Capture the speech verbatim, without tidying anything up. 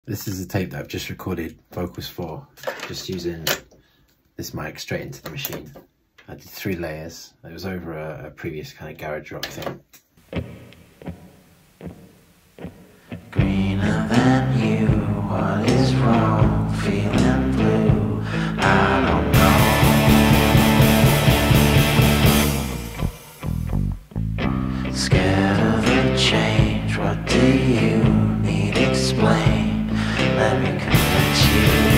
This is a tape that I've just recorded vocals for, just using this mic straight into the machine. I did three layers. It was over a, a previous kind of garage rock thing. Greener than you, what is wrong? Feeling blue, I don't know. Scared of the change, what do you need? Explain, let me convince you.